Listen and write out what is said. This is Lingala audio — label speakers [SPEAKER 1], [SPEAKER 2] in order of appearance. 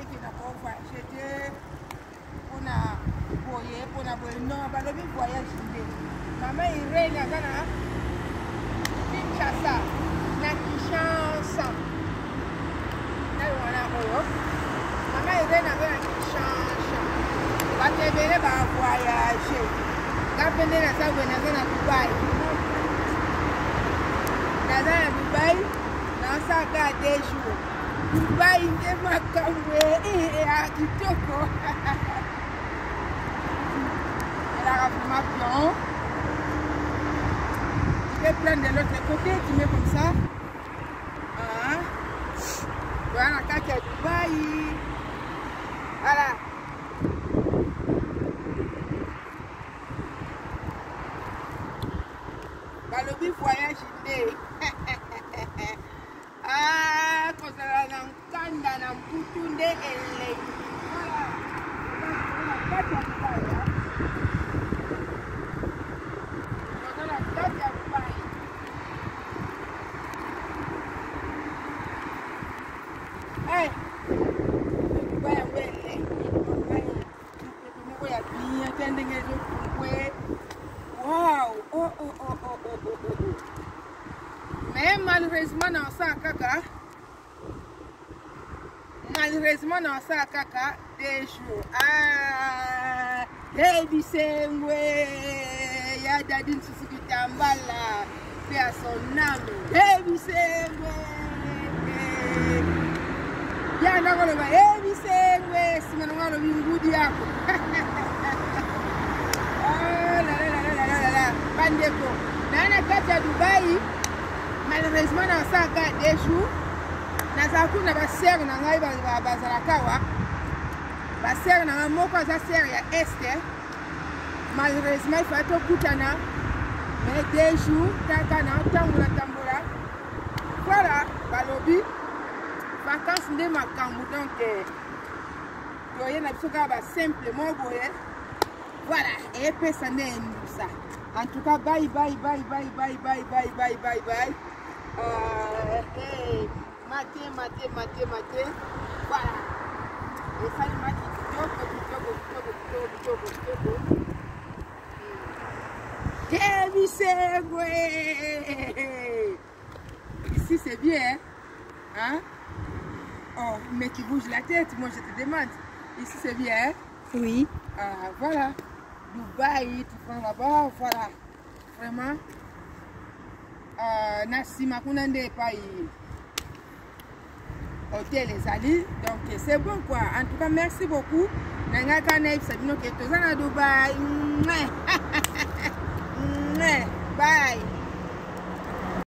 [SPEAKER 1] qui n'a pas voyagé pour na non balobi voyage inde maman Irene azana Kinshasa na Kinshasa na wana oyo maman Irene azana Kinshasa batebele ba voyage kapende na sabu na zana Dubai na zana Dubai na saka 2 jours Dubai nde makamwe a kitoko ma plan. Tu peux prendre de l'autre côté, tu mets comme ça. Voilà, quand tu es à Dubaï. Voilà. Balobi voyage idée. Ah, quand ça va dans Kanda, dans Poutounde et les. Voilà. Quand tu es à Dubaï. Wow! Oh. Mais malheureusement dans ça caca. Malheureusement dans ça caca 2 jours. Ah! Baby sengwe ya dadin Suzuki Tambala fait à son âme. Baby sengwe. Ya na ngolo ba baby sengwe simana ngolo bingudi yako. Bandeko. Nana kati ya Dubai, malheureusement na saka 2 jours. Na saku na ba sœur na ngai ba bazalakawa. Ba sœur na ngai moko za sœur ya Esther. Malheureusement il faut to kutana. Mais 2 jours kaka na tambola. Voilà, balobi. Vacances nde makambu donc toye na biso ka ba simple mo boye. Voilà, et puis ça n'est ça. En tout cas, bye. Hey, maté. Voilà. Et ça, il m'a dit, ici, c'est bien, hein? Oh, mais tu bouges la tête, moi je te demande. Ici, c'est bien, hein?
[SPEAKER 2] Oui.
[SPEAKER 1] Voilà. Dubaï, tu prends là-bas, voilà. Vraiment. Nasi Makunande pays. Hôtel les Ali. Donc c'est bon quoi. En tout cas, merci beaucoup. Nanga Kaneif, Sabino Ketozana Dubaï. Bye.